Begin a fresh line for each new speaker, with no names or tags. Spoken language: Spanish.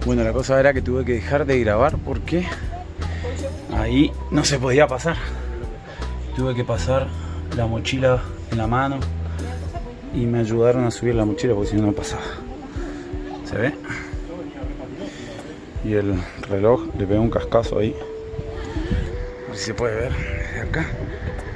Bueno, la cosa era que tuve que dejar de grabar porque ahí no se podía pasar. Tuve que pasar la mochila en la mano y me ayudaron a subir la mochila porque si no, no pasaba. ¿Se ve? Y el reloj le pegó un cascazo ahí. A ver si se puede ver desde acá.